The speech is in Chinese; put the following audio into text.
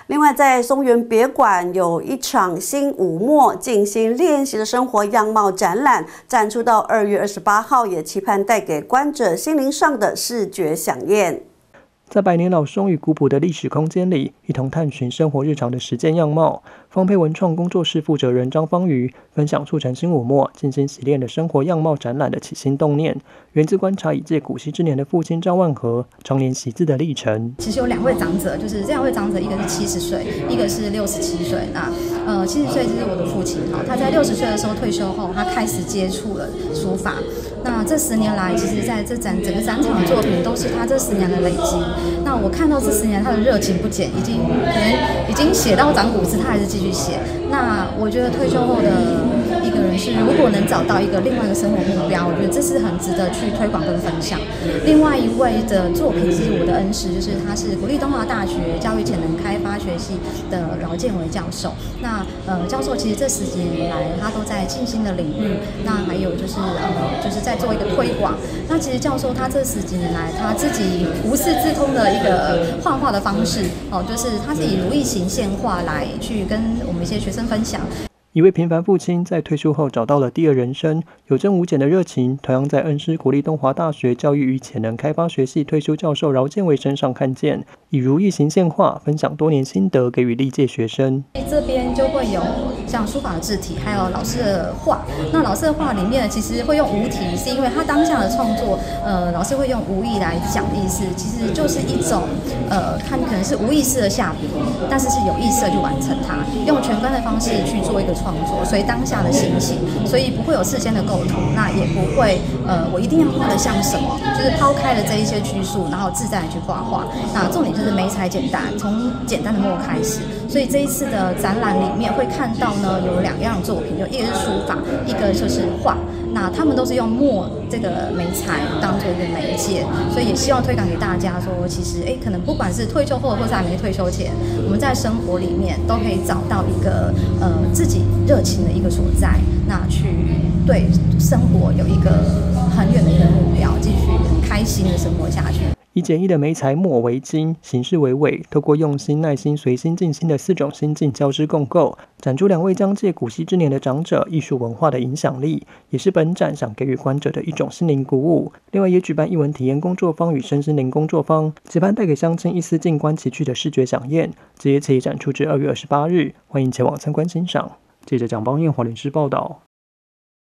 另外，在松原别馆有一场新武墨静心练习的生活样貌展览，展出到2月28号，也期盼带给观者心灵上的视觉飨宴。 在百年老松与古朴的历史空间里，一同探寻生活日常的实践样貌。方佩文创工作室负责人张方瑜分享促成新武墨静心洗练的生活样貌展览的起心动念，源自观察已届古稀之年的父亲张万和常年习字的历程。 其实有2位长者，就是这2位长者，一个是70岁，一个是67岁。那70岁就是我的父亲，他在60岁的时候退休后，他开始接触了书法。那这10年来，其实在整个展场的作品都是他这10年的累积。那我看到这10年他的热情不减，可能已经写到长骨字，他还是继续写。那我觉得退休后的一个人是，如果能找到另外一个生活目标，我觉得这是很值得去推广跟分享。另外一位的作品是我的恩师，就是他是国立东华大学教育潜能开发学系的饶建伟教授。那教授其实这10几年来，他都在静心的领域，那还有就是在做一个推广。那其实教授他这10几年来，他自己无师自通的一个画画的方式，就是他是以如意形现画来去跟我们一些学生分享。 一位平凡父亲在退休后找到了第二人生，有增无减的热情，同样在恩师国立东华大学教育与潜能开发学系退休教授饶建伟身上看见，以如意形现画分享多年心得，给予历届学生。 这边就会有像书法的字体，还有老师的画。那老师的画里面其实会用无题，是因为他当下的创作，老师会用无意来讲意思，其实就是一种他可能是无意识的下笔，但是有意识的去完成它，用全观的方式去做一个创作，所以当下的心情，所以不会有事先的构图，那也不会我一定要画的像什么，就是抛开了这一些拘束，然后自在的去画画。那重点就是媒材简单，从简单的墨开始。所以这一次的展览里面会看到呢，有2样作品，一个是书法，一个就是画。那他们都是用墨这个媒材当做一个媒介，所以也希望推广给大家说，其实可能不管是退休后或是还没退休前，我们在生活里面都可以找到一个自己热情的一个所在，那去对生活有一个很远的一个目标，继续很开心的生活下去。 以简易的媒材墨为精，形式为纬，透过用心、耐心、随心、静心的4种心境交织共构，展出2位将借古稀之年的长者艺术文化的影响力，也是本展想给予观者的一种心灵鼓舞。另外也举办艺文体验工作坊与身心灵工作坊，期盼带给乡亲一丝静观其趣的视觉飨宴。这一次展出至2月28日，欢迎前往参观欣赏。记者蒋邦彦华联视报道。